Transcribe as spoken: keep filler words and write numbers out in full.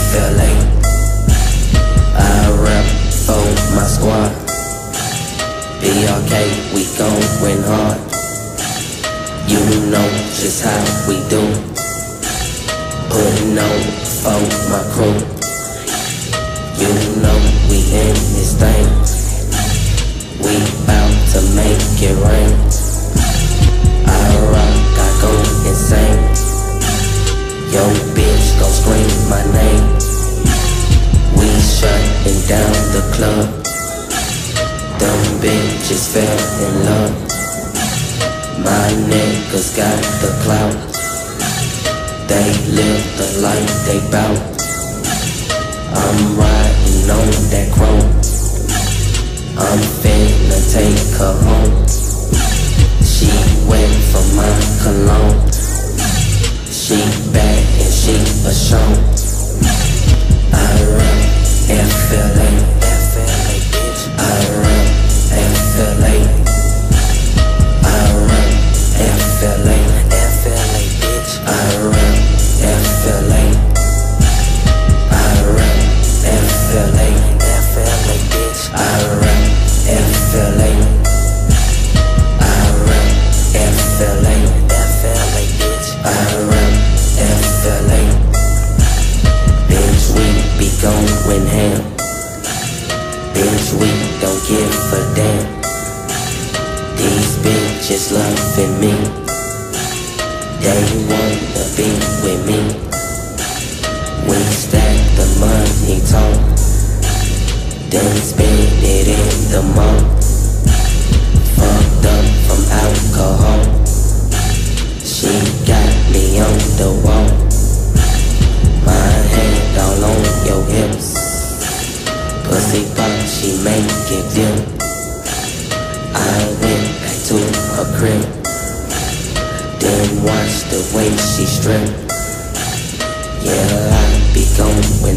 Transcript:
F L A. I rap for my squad. B R K, we going hard. You know just how we do. Putting on for my crew. You know we in this thing. We bout to make it rain. I rock, I go insane. Yo bitch gon' scream my name. We shutting down the club. Them bitches fell in love. My niggas got the clout. They live the life they bout. I'm riding on that chrome. I'm finna take her home. She went for my cologne. She bad and she a show. I rap F L A. F L A bitch. I rap F L A. I rap F L A. F L A bitch. I rap F L A. I rap F L A. F L A bitch. I rap F L A. I rap F L A. F L A bitch. I rap F L A. Bitch, we be going ham. Bitch, we don't give a damn. These bitches loving me. They wanna be with me. We stack the money tall, then spend it in the mall. Fucked up from alcohol. She got me on the wall. My hand all on your hips. Pussy pop, she make it dip. I went back to her crib, then watch the way she strip. Yeah, I be going